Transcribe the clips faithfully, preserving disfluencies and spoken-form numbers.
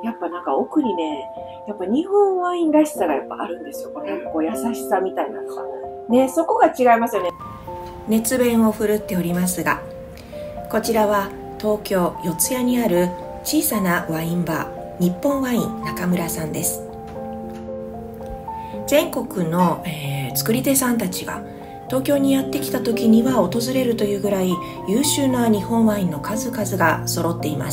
やっぱなんか奥にね、やっぱ日本ワインらしさがやっぱあるんですよ。これなんかこう優しさみたいなのが。ね、そこが違いますよね。熱弁を振るっておりますが、こちらは東京四谷にある小さなワインバー、日本ワイン中村さんです。全国の、えー、作り手さんたちが東京にやってきた時には訪れるというぐらい優秀な日本ワインの数々が揃っています。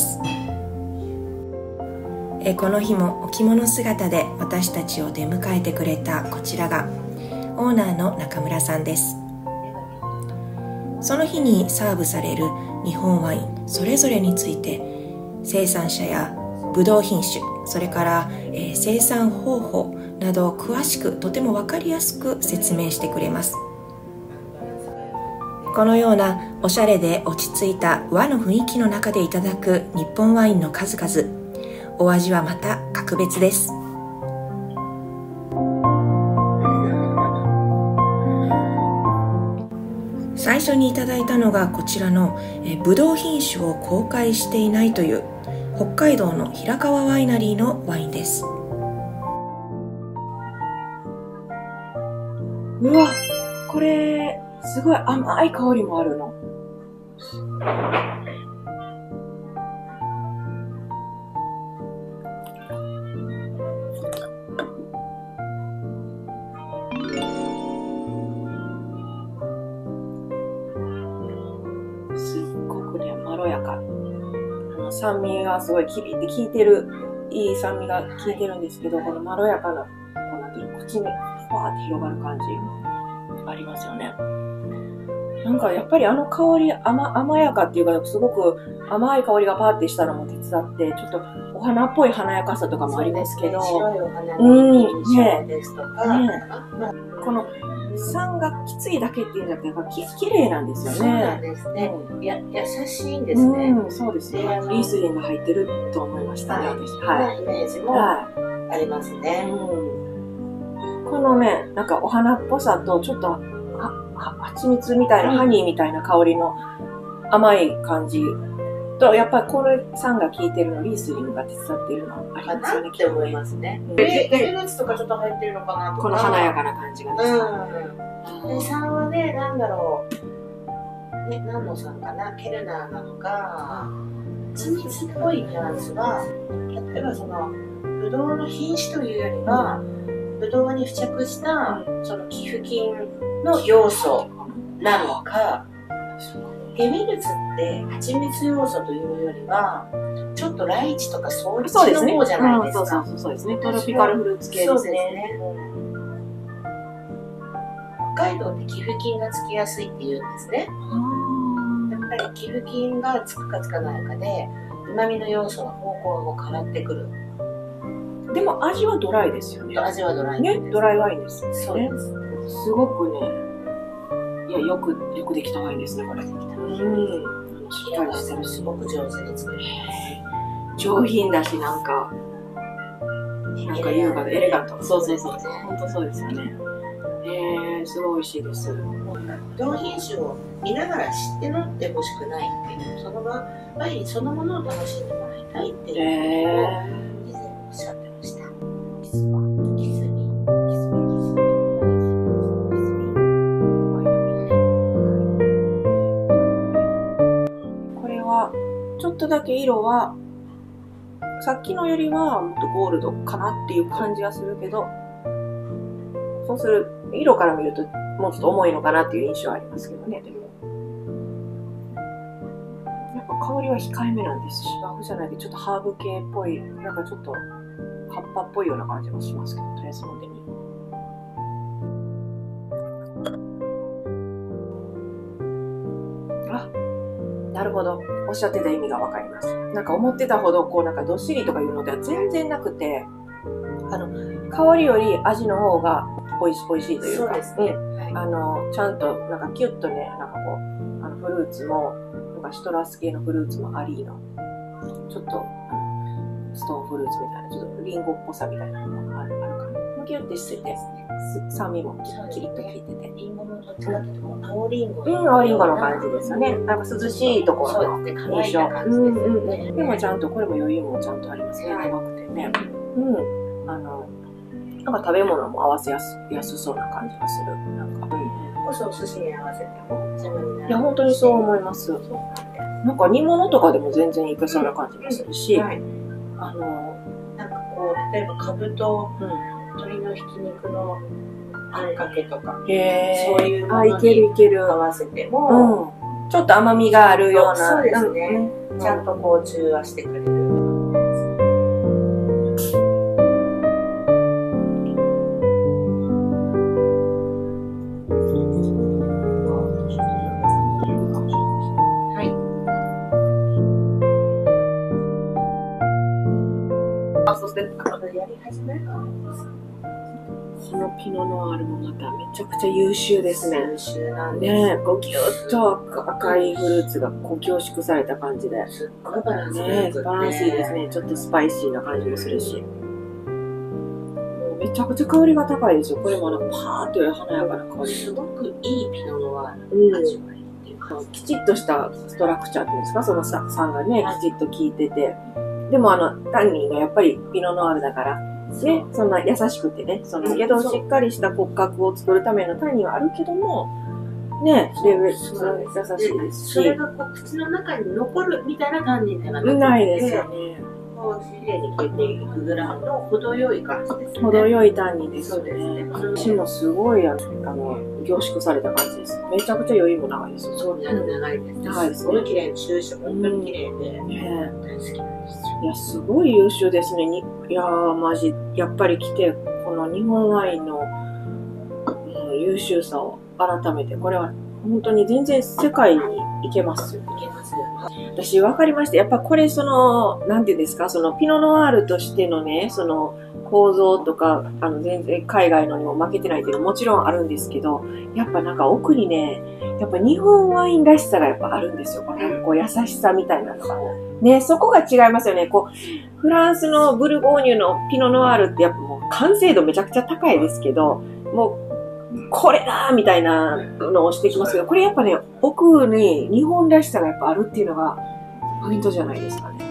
えー、この日もお着物姿で私たちを出迎えてくれたこちらがオーナーの中村さんです。その日にサーブされる日本ワインそれぞれについて生産者やブドウ品種、それから、えー、生産方法などを詳しくとても分かりやすく説明してくれます。このようなおしゃれで落ち着いた和の雰囲気の中でいただく日本ワインの数々、お味はまた格別です。最初にいただいたのがこちらのえブドウ品種を公開していないという北海道の平川ワイナリーのワインです。うわ、これすごい甘い香りもあるの。すっごくね、まろやか。酸味がすごい響いて効いてる、いい酸味が効いてるんですけど、このまろやかな、こうなんていうの、口にふわーって広がる感じありますよね。なんかやっぱりあの香り、甘、甘やかっていうか、すごく甘い香りがパーってしたのも手伝って、ちょっとお花っぽい華やかさとかもありますけど、 白いお花うん、 のね、ですとか、 ね、この酸がきついだけっていうんじゃなくて、き、綺麗なんですよね。 そうなんですね。や、優しいんですね。 うん、そうですね。リースリンが入ってると思いましたね、私。 はい。イメージもありますね。 このね、なんかお花っぽさと、ちょっと、は、は、蜂蜜みたいな、ハニーみたいな香りの甘い感じと、やっぱりこれ酸が効いてるの、リースリンが手伝ってるのありますよね。 って思いますね。で、フルーツとかちょっと入ってるのかなとか。 この華やかな感じがね。 うん。で、酸はね、なんだろう。ね、何の酸かな、ケルナーなのか、蜂蜜っぽいニュアンスは、例えばその、ブドウの品種というよりは、ブドウに付着した、その寄付金の要素なのか、ヘミルツって蜂蜜要素というよりは、ちょっとライチとかそういうの方じゃないですか。 そうそうそうですね。トロピカルフルーツ系ですね。 北海道って寄付金がつきやすいって言うんですね。やっぱり寄付金がつくかつかないかで、旨味の要素の方向も変わってくる。 でも味はドライですよね。 味はドライね。ドライワインです。 そうです。 すごくね、いや、よく、よくできたワインですね、これ。うん。しっかりしてる。 すごく上手に作れます。 上品だし、なんか、なんか優雅でエレガント。そうそうそう。本当そうですよね。えー、すごい美味しいです。 同品種を見ながら知って飲んでほしくないっていう、その場ワインそのものを楽しんでもらいたいっていうのを以前おっしゃってました。キスバ、キスミ、キスミ、キスミ、キスミ、 これは、ちょっとだけ色は、さっきのよりはもっとゴールドかなっていう感じはするけど、そうする、色から見るともうちょっと重いのかなっていう印象はありますけどね、でも。やっぱ香りは控えめなんです。芝生じゃないでちょっとハーブ系っぽい、なんかちょっと葉っぱっぽいような感じもしますけど、とりあえず飲んでみる。あ、なるほど。おっしゃってた意味がわかります。なんか思ってたほど、こうなんかどっしりとかいうのでは全然なくて、あの、香りより味の方が美味しい、美味しいというか、 そうですね。 うん、あの、ちゃんとなんかキュッとね、なんかこう、あのフルーツも、なんかシトラス系のフルーツもありの、ちょっと、あのストーンフルーツみたいな、ちょっとリンゴっぽさみたいなのがあるあるかな。キュッてしてて、酸味もキリッと効いてて。 リンゴのどっちかというと、青リンゴ。 うん、青リンゴの感じですよね。なんか涼しいところの印象。うんうん。でもちゃんと、これも余韻もちゃんとありますね。長くて。 ね。うん。あの、なんか食べ物も合わせやす、安そうな感じがする。なんか、うん。 こそお寿司に合わせても邪魔になる。 いや、本当にそう思います。なんか煮物とかでも全然いけそうな感じがするし、 はい、 あの、 なんかこう、例えばかぶと鶏のひき肉のあんかけとか、 へそういうもあ、いのけるいけにる。 合わせても、 うん、ちょっと甘みがあるような。 そうですね。 うん、 ちゃんとこう中和してくれる。 そしてやり始めるかも。 このピノノワールもまためちゃくちゃ優秀ですね。 優秀なんです。 ねえ、こうギュッと赤いフルーツがこう凝縮された感じで。 すっごいバランスがねえ、 良くてバランスいいですね。ちょっとスパイシーな感じもするし。もうめちゃくちゃ香りが高いですよ。これもなんかパーッと華やかな香り。 すごくいいピノノワールの味わいっていうか、 きちっとしたストラクチャーっていうんですか、そのさ酸がね、きちっと効いてて。でもあの、タンニンがやっぱりピノノワールだから、ね、そんな優しくてね、その、けどしっかりした骨格を作るためのタンニンはあるけども、ね、レベル、優しいですし。 それがこう口の中に残るみたいなタンニンではなくて、 ないですよね。 こう、きれいに消えていくぐらいの程よい感じですね。 程よいタンニンですよそうですね。 ね。私もすごい、あの、凝縮された感じです。めちゃくちゃ余韻も長いですよ。 そうですね、長いです。 長いですね。 すごい綺麗に収集、本当に綺麗で、 ね大好きなんですよ。 いや、すごい優秀ですね。にいやー、マジ、やっぱり来て、この日本ワインの、うん、優秀さを改めて、これは本当に全然世界に行けますよ。 いけますよ。 私分かりました。やっぱこれその、なんていうんですか、そのピノノワールとしてのね、その構造とか、あの全然海外のにも負けてないっていうのももちろんあるんですけど、やっぱなんか奥にね、やっぱ日本ワインらしさがやっぱあるんですよ。こうなんかこう優しさみたいなのが。ね、そこが違いますよね。こう、フランスのブルゴーニュのピノノワールってやっぱもう完成度めちゃくちゃ高いですけど、もう、これだーみたいなのをしてきますけど、これやっぱね、奥に日本らしさがやっぱあるっていうのがポイントじゃないですかね。